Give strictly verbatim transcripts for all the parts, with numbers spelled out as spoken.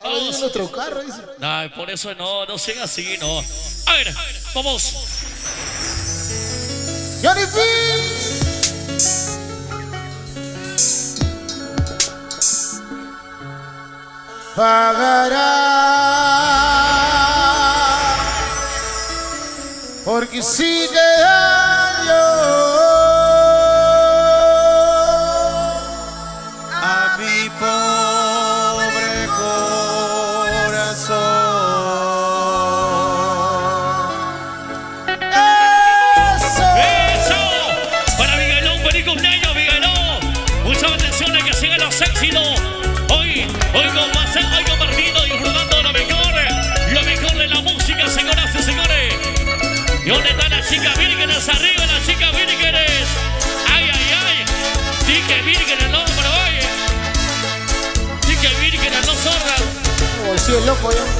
Vamos. Nuestro carro, dice. No, por eso no, no siga así, no. A ver, vamos. Johnny P. Pagará porque si te daño a mi pobre corazón. Eso, eso, para Miguelón, feliz cumpleaños, Miguelón. Muchas atención a que sigan los éxitos. Hoy, hoy con hoy compartiendo y disfrutando lo mejor, lo mejor de la música, señoras y señores. ¿Y dónde están las chicas vírgenes? Arriba las chicas vírgenes. Ay, ay, ay. Sí que vírgenes no, pero oye. Sí que vírgenes no sordas. como decía el loco ya.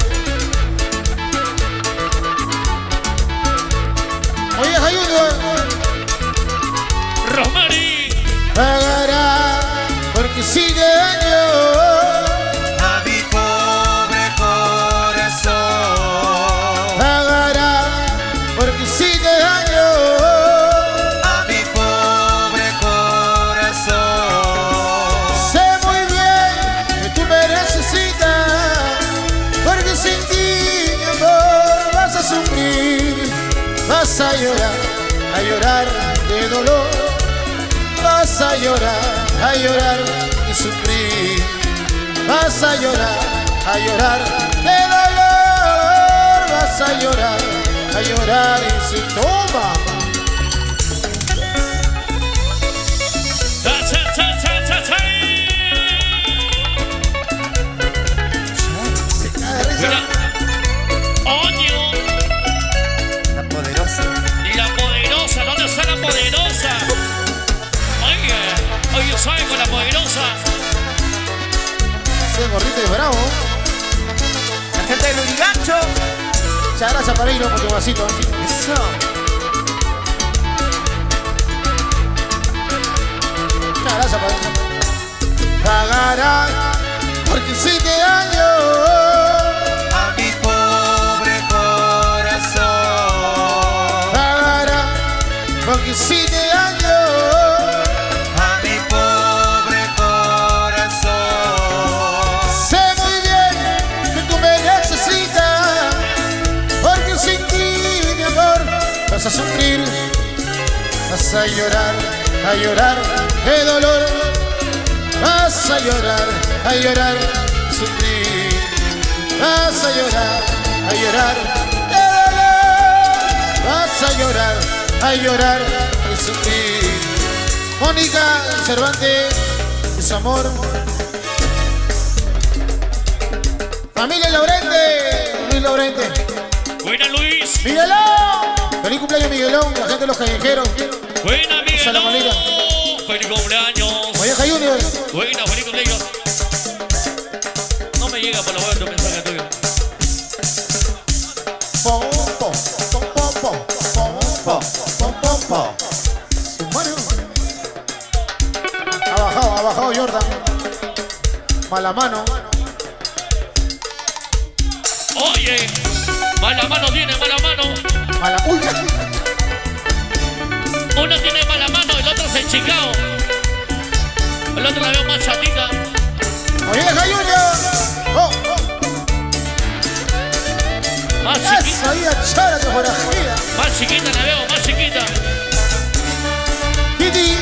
Oye, Jayuno. Rosmary. Pagará porque si te daño a mi pobre corazón. Pagará porque si te daño a mi pobre corazón. sé muy bien que tú me necesitas, porque sin ti, mi amor, vas a sufrir, vas a llorar, a llorar de dolor, vas a llorar, a llorar y sufrir, vas a llorar, a llorar de dolor, vas a llorar, a llorar y se toma. Cha, cha, cha, cha, cha, cha. Mira. Oño. La poderosa. Y la poderosa, ¿dónde está la poderosa? Oye, oye, ¿sabe con la poderosa? Ese gordito es bravo. La gente del Urigancho. Muchas gracias, Pareiro, por tu vasito. Eso. Muchas gracias, Pareiro. Pagará porque si te daño a mi pobre corazón. Pagará porque si te daño a mi pobre corazón. sé muy bien que tú me necesitas, porque sin ti, mi amor, vas a sufrir, vas a llorar, a llorar de dolor, vas a llorar, a llorar, sufrir, vas a llorar, a llorar de dolor, vas a llorar, a llorar y sufrir. Mónica Cervantes y su amor. Familia Laurente, Luis Laurente. Buena, Luis. Miguelón. Feliz cumpleaños, Miguelón, la gente de los callejeros. Buena, Sala Molina. Miguelón. Feliz cumpleaños. Oye, Junior. Buena, feliz cumpleaños. No me llega por lo bueno tu mensaje tuyo. Pom, pom, pom, pom, pom, pom, pom, pom, pom, pom. Su Mario. Ha bajado, ha bajado Jordan. Mala mano. Oye, mala mano tiene, mala mano. Mala. Uy. Uno tiene mala mano, el otro es enchicao. El otro la veo más chatita. Oye, Junior. Oh, oh. Más chiquita. Eso ahí, achara que por aquí. Más chiquita la veo, más chiquita. Kitty.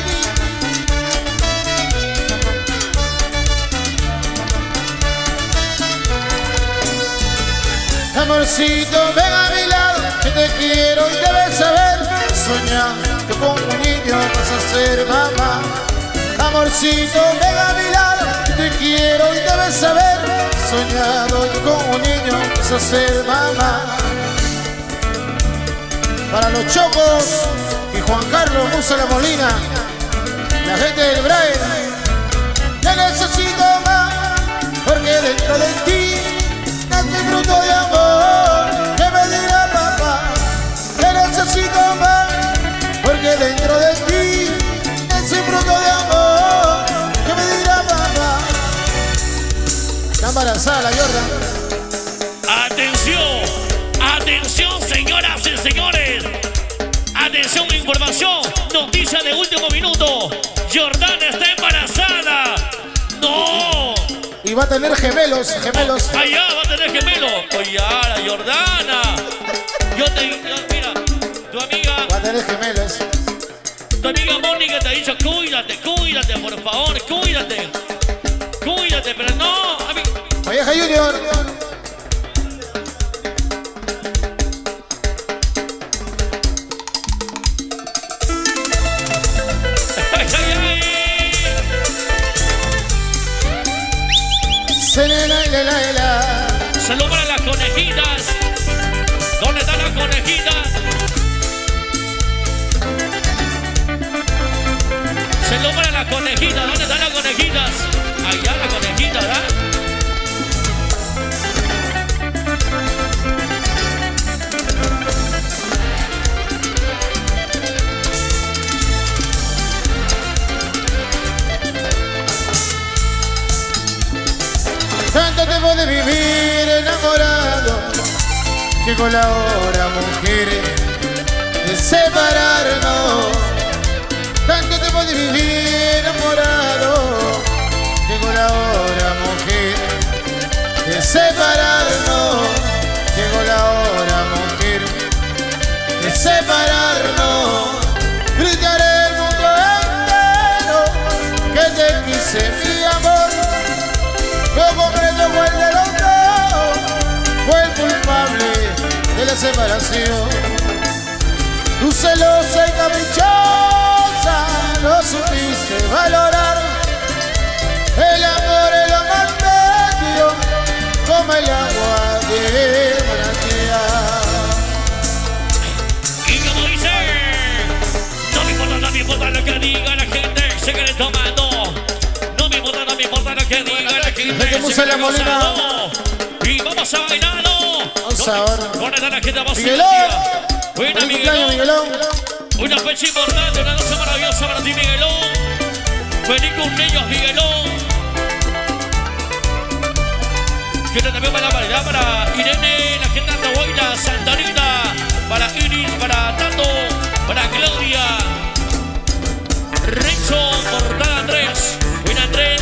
Amorcito, ven a mi lado, que te quiero y debes saber. Soñar que con un niño vas a ser mamá. Amorcito, ven a mi lado, que te quiero y debes saber. Soñado que con un niño vas a ser mamá. Para los Chocos y Juan Carlos Musa La Molina, la gente del Braille, te necesito más, porque dentro de ti nace fruto de amor. Que me dirá papá, te necesito más, porque dentro de ti nace fruto de amor. Que me dirá papá. Cámaras. embarazada la Jordan. Atención, atención, señoras y señores. Atención, información, noticia de último minuto. Jordana está embarazada. No. Y va a tener gemelos, gemelos. Allá va a tener gemelos. Oye, la Jordana. Yo te, yo, mira, tu amiga, Va a tener gemelos. tu amiga Mónica te ha dicho, cuídate, cuídate, por favor, cuídate. Cuídate, pero no, a mí. Valleja Junior. Ay, ay, ay. Se le la la la la. Salud para las conejitas. ¿Dónde están las conejitas? Salud para las conejitas. ¿Dónde están las conejitas? Allá las conejitas, ¿verdad? Tanto tiempo de vivir enamorado, llegó la hora, mujeres, de separarnos. Tanto tiempo de vivir enamorado, llegó la hora, mujeres, de separarnos. Llegó la hora, mujeres, de separarnos. Gritaré el mundo entero que te quise, mi amor. Yo comprendo cuál de los dos fue el culpable de la separación. Tu celosa y caprichosa no supiste valorar el amor, el amor medio como el agua de manantial. Y como dice, no me importa, no me importa lo que diga la gente, se quiere tomando. No me importa, no me importa lo que diga la gente. Desde Musa La Molina. Y vamos a bailarlo. Vamos ahora. ¿Dónde está la gente? Vamos a Miguelón. Buena, Feliz cumpleaños, Miguelón. Miguelón. Una fecha importante, una noche maravillosa para ti, Miguelón. Feliz cumpleaños, Miguelón. Quiero también para la variedad para Irene, la gente de Andahuayla, Santa Rita, para Iris, para Tato, para Claudia. Renzo, Portal Andrés. Buena, Andrés.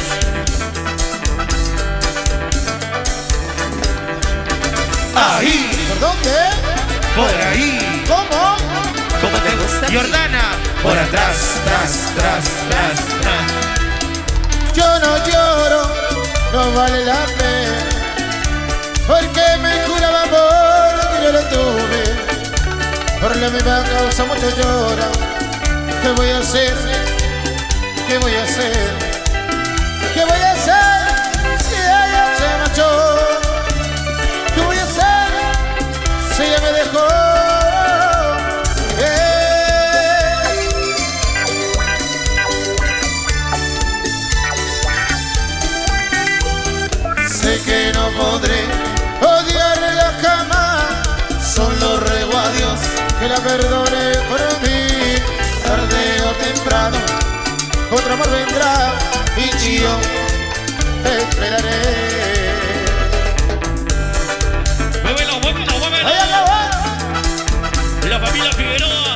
Ahí, ¿Por dónde? por ahí. ¿Cómo? ¿Cómo te gusta? Jordana, por atrás, tras, tras, tras, tras. Yo no lloro, no vale la pena, porque me juraba amor que yo lo tuve. Por la misma causa mucho llora. ¿Qué voy a hacer? ¿Qué voy a hacer? ¿Qué voy a hacer si ella se marchó? ¿Qué voy a hacer si ella me dejó? Eh. Sé que no podré odiarla jamás, solo ruego a Dios que la perdone por mí. Tarde o temprano otro amor vendrá y yo te esperaré. Muévelo, muévelo, muévelo. ¡Ay, acabó! La familia Figueroa.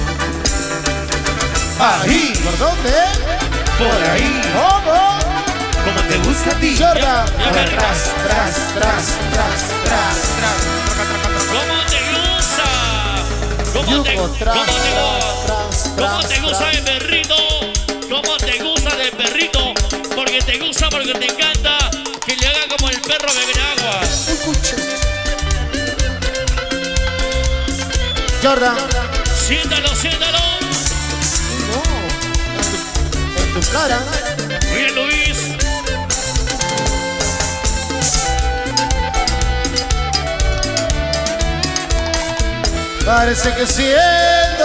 Ahí, ¿Por dónde? por ahí. ¿Cómo? ¿Cómo te gusta a ti? Jordan. Ya Por me- atrás, tras, tras, tras, tras, tras. ¿Cómo te gusta? ¿Cómo te, Yugo, cómo tras, te gusta? tras, ¿Cómo tras, te gusta tras. de perrito? ¿Cómo te gusta de perrito? Porque te gusta, porque te encanta que le haga como el perro beber agua. Escuche. Jordan. Siéntalo, siéntalo. No. En tu cara. Muy bien, Luis. Parece que siento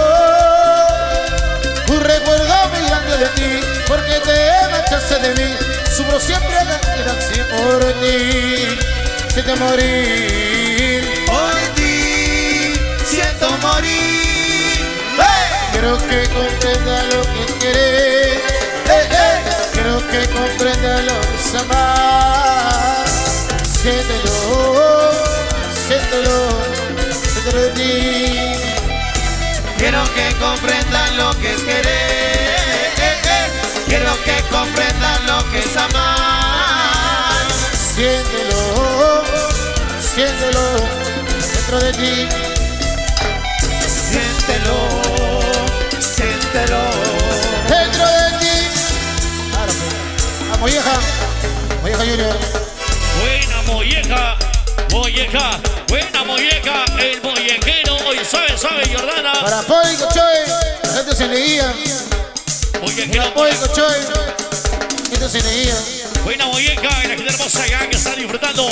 un recuerdo muy grande de ti, porque te marchaste de mí. Sufro siempre la gracia por ti. Siento morir. Por ti siento morir. ¡Hey! Quiero que comprenda lo que querés. ¡Hey, hey! Quiero que comprenda lo que es amar. Siéntelo, siéntelo dentro de ti. Quiero que comprendan lo que es querer. Quiero que comprendan lo que es amar. Siéntelo, siéntelo dentro de ti. Siéntelo, siéntelo dentro de ti. A Molleja, Molleja Junior. Buena molleja, molleja, buena molleja, el mollejero, hoy sabe, sabe, Jordana. Para Poi Cochoy, la gente se leía. Mollejero, Poi Cochoy, la gente se leía. buena molleja, y la gente hermosa acá que está disfrutando.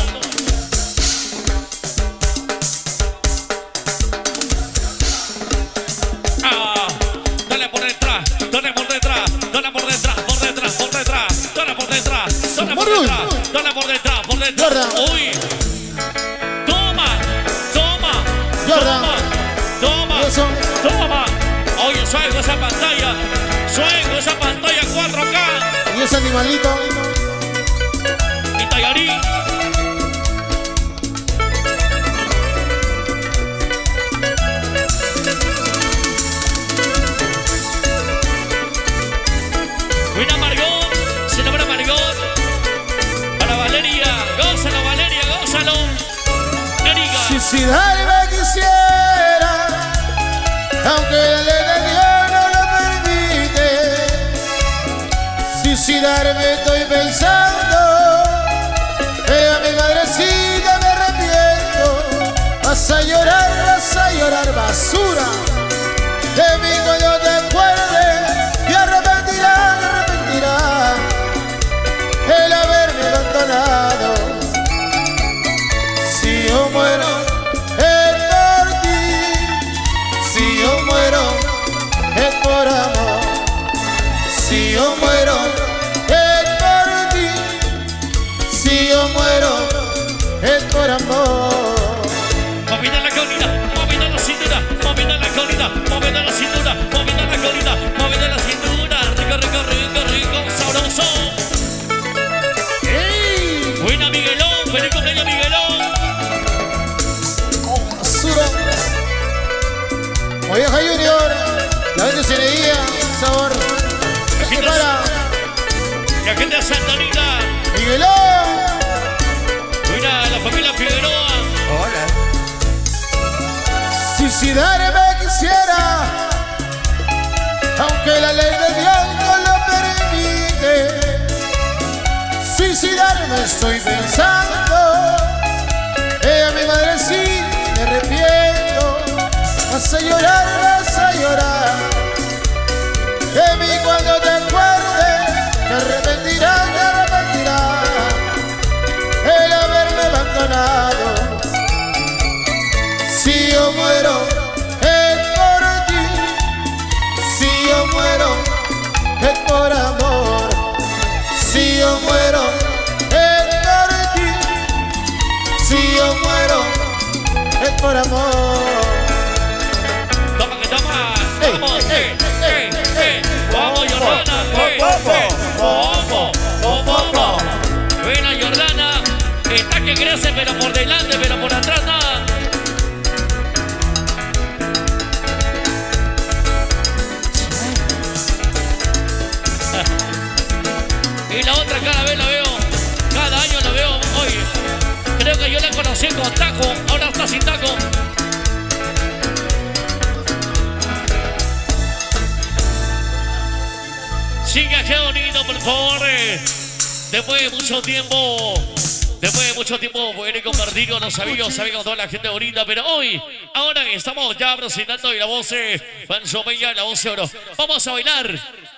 Ah, dale por detrás, dale por detrás, dale por detrás, por detrás, por detrás, dale por detrás, dale por detrás, dale por detrás, por detrás. Uy, toma, toma, toma, toma, toma. Oye, suave con esa pantalla, suave con esa pantalla cuatro K. Y ese animalito. Y tallarín. Buena Margot, se llama Margot. Para Valeria, gózalo Valeria, gózalo. Erika. Suicidarme quisiera, aunque la ley de Dios no lo permite. Suicidarme estoy pensando, que a mi madrecita me arrepiento. Vas a llorar, vas a llorar basura de mí cuando te acuerdes. Y arrepentirás, arrepentirás el haberme abandonado. Si yo muero es por ti, si yo muero es por amor, si yo muero es por ti, si yo muero es por amor. Moviendo la colina, moviendo la cintura, moviendo la colina, moviendo la cintura, moviendo la colina, moviendo la cintura. Rico, rico, rico, rico, sabroso. ¡Ey! Buena Miguelón, feliz cumpleaños Miguelón. Basura. Molleja Junior, la gente se leía, sabor. La gente, Para la gente de Santa Anita. Miguelón. Buena la familia Figueroa. Hola. Suicidarme quisiera, aunque la ley de Dios no lo permite. Suicidarme estoy pensando, que a mi madre sí me arrepiento. Vas a llorar, vas a llorar de mí cuando te acuerdes. Te arrepentirás, te arrepentirás el haberme abandonado. Si yo muero es por ti, si yo muero es por amor, si yo muero es por ti, si yo muero es por amor. Toma que toma. Ey, Vamos, ey, eh, eh, eh. Vamos, Jordana. eh, eh. Vamos, vamos, vamos. Buena Jordana. Está que crece, pero por delante, pero por atrás nada. Y la otra cada vez la veo, cada año la veo. Oye, creo que yo la conocí con taco, ahora está sin taco. Siga, qué bonito, por favor. Después de mucho tiempo, después de mucho tiempo poder compartir con los amigos, amigos, toda la gente bonita. Pero hoy, ahora estamos ya presentando y la voz de Pancho Peña, la voz de oro. Vamos a bailar.